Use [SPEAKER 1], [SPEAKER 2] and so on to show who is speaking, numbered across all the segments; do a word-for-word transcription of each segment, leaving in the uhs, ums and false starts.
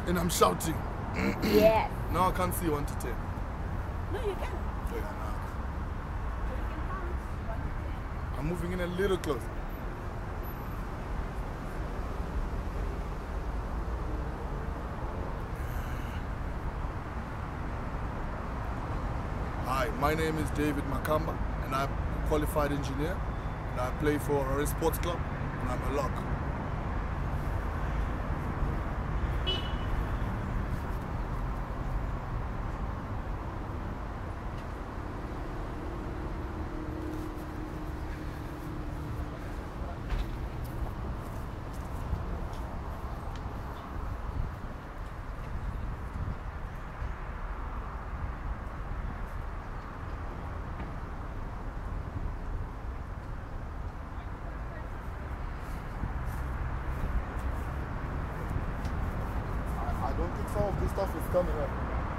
[SPEAKER 1] And I'm shouting.
[SPEAKER 2] Yes.
[SPEAKER 1] Now I can't see one to ten.
[SPEAKER 2] No, you can.
[SPEAKER 1] Oh, yeah, now.
[SPEAKER 2] So you can count one to ten.
[SPEAKER 1] I'm moving in a little closer. Hi, my name is David Makamba, and I'm a qualified engineer, and I play for a sports club, and I'm a lock. I don't think some of this stuff is coming up.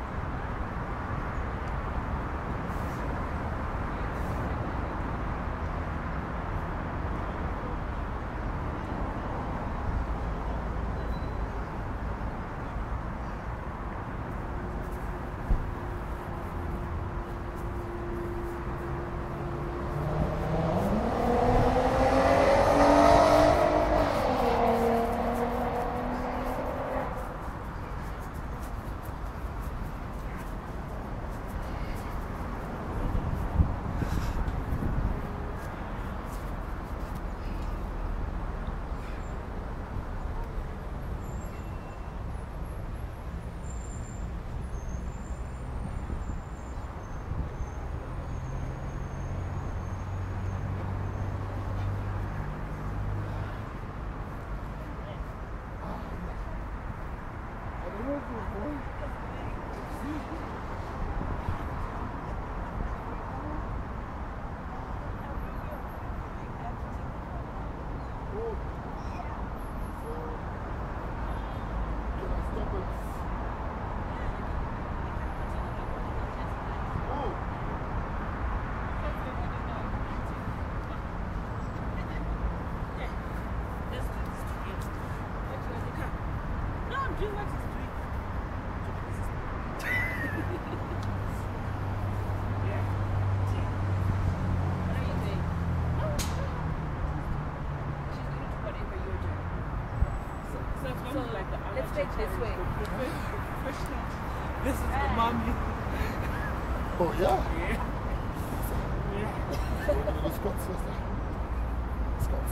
[SPEAKER 2] Let's take this way.
[SPEAKER 3] This is the mommy.
[SPEAKER 1] Oh, yeah?
[SPEAKER 3] Yeah. Yeah.
[SPEAKER 1] The Scots, what's that? Scots.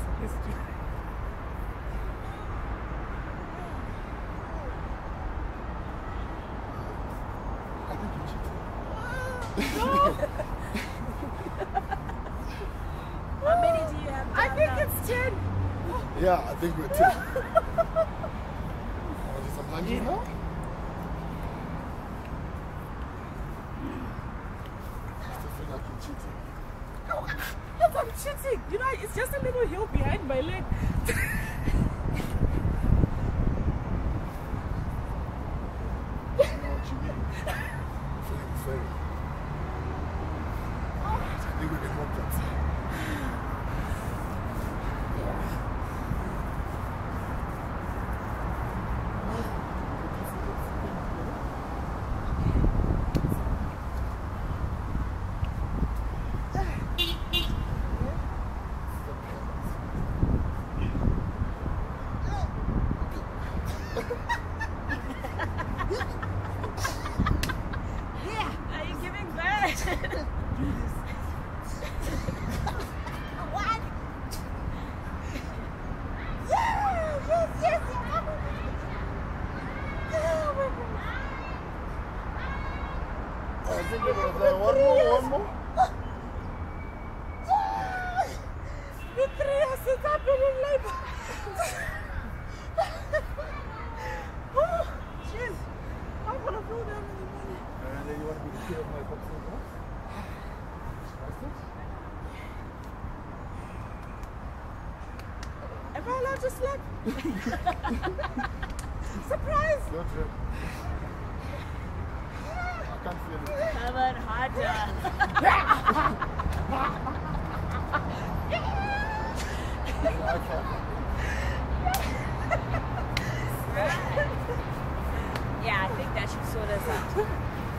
[SPEAKER 1] I think you cheated.
[SPEAKER 2] No!
[SPEAKER 4] How many do you have?
[SPEAKER 2] I think now? It's ten.
[SPEAKER 1] Yeah, I think we're ten. Sometimes you know? I still feel like you're cheating.
[SPEAKER 2] No, yes, I'm cheating. You know, it's just a little hill behind my leg.
[SPEAKER 1] I know what you mean. I'm feeling the same. I think we can walk outside. One more, one more.
[SPEAKER 2] The three has it happened in labor. Oh, jeez. I'm gonna fall down in the morning.
[SPEAKER 1] And then you want to be the kid of my boxing class?
[SPEAKER 2] Am I allowed to slap? Surprise!
[SPEAKER 1] Your turn. I can't feel it.
[SPEAKER 4] Come on, harder.
[SPEAKER 1] I can't.
[SPEAKER 4] So that's that.